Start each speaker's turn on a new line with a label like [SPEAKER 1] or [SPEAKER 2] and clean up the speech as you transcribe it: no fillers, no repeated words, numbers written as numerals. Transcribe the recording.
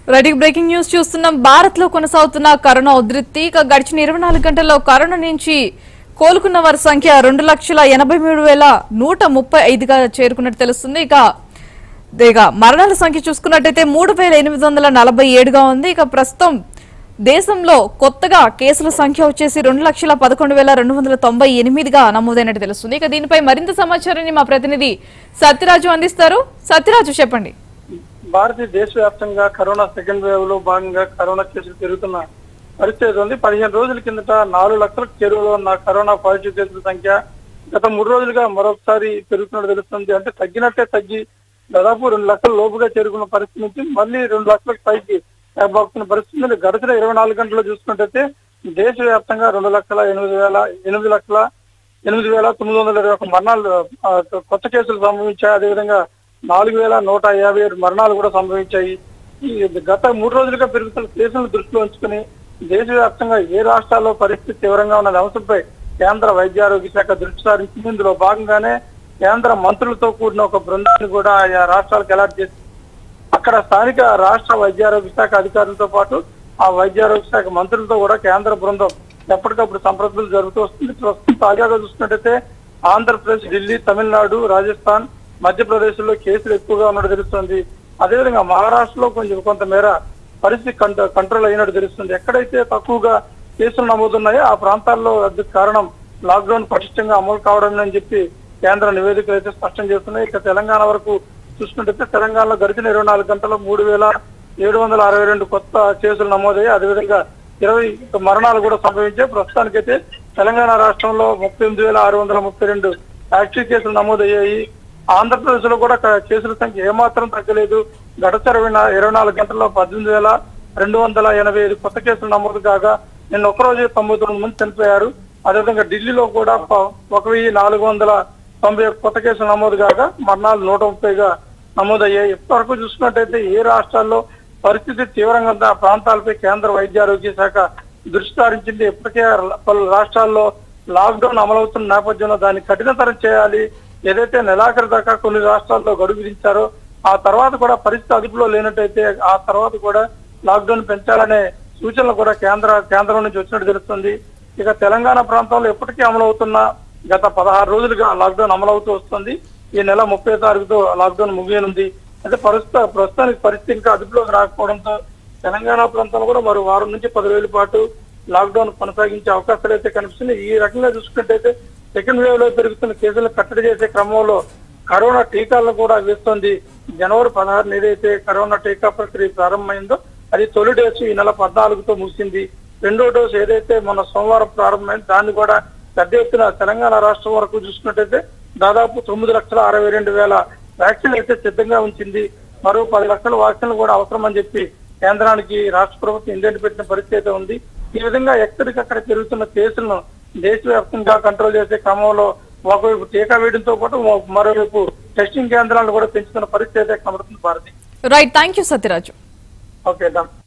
[SPEAKER 1] Right breaking news చూస్తున్నాం. భారత్ లో కొనసాగుతున్న కరోనా ఉధృతి. గడిచిన 24 గంటల్లో కరోనా నుంచి కోలుకున్న వారి సంఖ్య 2,83,135గా చేరుకున్నట్టు తెలుస్తుంది. ఇక మరణాల సంఖ్య చూసుకున్నట్టయితే 3,847గా ఉంది. ఇక ప్రస్తుతం దేశంలో కొత్తగా కేసుల సంఖ్య వచ్చేసి 2,11,298గా నమోదైనట్టు తెలుస్తుంది. ఇక దీనిపై మరింత సమాచారాన్ని మా ప్రతినిధి సత్యరాజు అందిస్తారు. సత్యరాజు, చెప్పండి.
[SPEAKER 2] భారతీయ దేశవ్యాప్తంగా కరోనా సెకండ్ వేవ్ లో భాగంగా కరోనా కేసులు పెరుగుతున్న పరిస్థితి ఉంది. 15 రోజుల కిందట 4 లక్షలకు చేరువలో ఉన్న కరోనా పాజిటివ్ కేసుల సంఖ్య గత 3 రోజులుగా మరొకసారి పెరుగుతున్నట్టు తెలుస్తుంది. అంటే తగ్గినట్టే తగ్గి దాదాపు 2 లక్షల లోపుగా చేరుకున్న పరిస్థితి నుంచి మళ్ళీ 2 లక్షలకు పైకి బాగుతున్న పరిస్థితి. గడిచిన 24 గంటల్లో చూసుకున్నట్టయితే దేశవ్యాప్తంగా 2,08,921 మరణాలు కొత్త కేసులు సంభవించాయి. అదేవిధంగా 4,157 మరణాలు కూడా సంభవించాయి. ఈ గత 3 రోజులుగా పెరుగుతున్న కేసులను దృష్టిలో ఉంచుకుని దేశవ్యాప్తంగా ఏ రాష్ట్రాల్లో పరిస్థితి తీవ్రంగా ఉన్న అంశంపై కేంద్ర వైద్య ఆరోగ్య శాఖ దృష్టి సారించింది. ఇందులో భాగంగానే కేంద్ర మంత్రులతో కూడిన ఒక బృందాన్ని కూడా ఆయా రాష్ట్రాలకు అలాట్ చేసి అక్కడ స్థానిక రాష్ట్ర వైద్య ఆరోగ్య శాఖ అధికారులతో పాటు ఆ వైద్య ఆరోగ్య శాఖ మంత్రులతో కూడా కేంద్ర బృందం ఎప్పటికప్పుడు సంప్రదింపులు జరుగుతూ వస్తుంది. ప్రస్తుతం తాజాగా చూసుకున్నట్టయితే ఆంధ్రప్రదేశ్, ఢిల్లీ, తమిళనాడు, రాజస్థాన్, మధ్యప్రదేశ్ లో కేసులు ఎక్కువగా ఉన్నట్టు తెలుస్తుంది. అదేవిధంగా మహారాష్ట్రలో కొంతమేర పరిస్థితి కంట్రోల్ అయినట్టు తెలుస్తుంది. ఎక్కడైతే తక్కువగా కేసులు నమోదున్నాయో ఆ ప్రాంతాల్లో అందుకు కారణం లాక్డౌన్ పటిష్టంగా అమలు కావడం అని చెప్పి కేంద్ర నివేదికలు అయితే స్పష్టం చేస్తున్నాయి. ఇక తెలంగాణ వరకు చూసుకుంటే తెలంగాణలో గడిచిన 24 గంటల్లో 3,762 కొత్త కేసులు నమోదయ్యాయి. అదేవిధంగా 20 మరణాలు కూడా సంభవించాయి. ప్రస్తుతానికైతే తెలంగాణ రాష్ట్రంలో 38,632 యాక్టివ్ కేసులు నమోదయ్యాయి. ఆంధ్రప్రదేశ్ లో కూడా కేసుల సంఖ్య ఏమాత్రం తగ్గలేదు. గడిచిన 24 గంటల్లో 18,285 కొత్త కేసులు నమోదు కాగా నిన్న ఒక్కరోజు 99 మంది చనిపోయారు. అదేవిధంగా ఢిల్లీలో కూడా 1,491 కొత్త కేసులు నమోదు కాగా మరణాలు 130గా నమోదయ్యాయి. ఇప్పటివరకు చూసుకున్నట్టయితే ఏ రాష్ట్రాల్లో పరిస్థితి తీవ్రంగా ఉందో ఆ ప్రాంతాలపై కేంద్ర వైద్య ఆరోగ్య శాఖ దృష్టి సారించింది. ఇప్పటికే పలు రాష్ట్రాల్లో లాక్డౌన్ అమలవుతున్న నేపథ్యంలో దాన్ని కఠినతరం చేయాలి. ఏదైతే నెలాఖరు దాకా కొన్ని రాష్ట్రాల్లో గడువు విధించారో ఆ తర్వాత కూడా పరిస్థితి అదుపులో లేనట్టయితే ఆ తర్వాత కూడా లాక్డౌన్ పెంచాలనే సూచనలు కూడా కేంద్రం నుంచి వచ్చినట్టు తెలుస్తుంది. ఇక తెలంగాణ ప్రాంతంలో ఇప్పటికీ అమలవుతున్న గత 16 రోజులుగా లాక్డౌన్ అమలవుతూ వస్తుంది. ఈ నెల 30వ తారీఖుతో లాక్డౌన్ ముగియనుంది. అయితే ప్రస్తుతానికి పరిస్థితి ఇంకా అదుపులోకి రాకపోవడంతో తెలంగాణ ప్రాంతంలో కూడా మరో వారం నుంచి 10 రోజుల పాటు లాక్డౌన్ కొనసాగించే అవకాశాలు అయితే కనిపిస్తున్నాయి. ఈ రకంగా చూసుకున్నట్టయితే సెకండ్ వేవ్ లో పెరుగుతున్న కేసులను కట్టడి చేసే క్రమంలో కరోనా టీకాలను కూడా వేస్తోంది. జనవరి 16 ఏదైతే కరోనా టీకా ప్రక్రియ ప్రారంభమైందో అది తొలి డోసు ఈ నెల 14తో ముగిసింది. రెండో డోసు ఏదైతే మొన్న సోమవారం ప్రారంభమైంది దాన్ని కూడా పెద్ద ఎత్తున తెలంగాణ రాష్ట్రం వరకు చూసుకున్నట్టయితే దాదాపు 9,62,000 వ్యాక్సిన్లు అయితే సిద్ధంగా ఉంచింది. మరో 10 లక్షల వ్యాక్సిన్లు కూడా అవసరం అని చెప్పి కేంద్రానికి రాష్ట్ర ప్రభుత్వం ఇండియన్ పెట్టిన పరిస్థితి అయితే ఉంది. ఈ విధంగా ఎక్కడికక్కడ పెరుగుతున్న కేసులను దేశవ్యాప్తంగా కంట్రోల్ చేసే క్రమంలో ఒకవైపు టీకా వేయడంతో పాటు మరోవైపు టెస్టింగ్ కేంద్రాలను కూడా పెంచుతున్న పరిస్థితి అయితే కనబడుతుంది. Bharati.
[SPEAKER 1] Right, thank you Satyaraju.
[SPEAKER 2] Okay, done.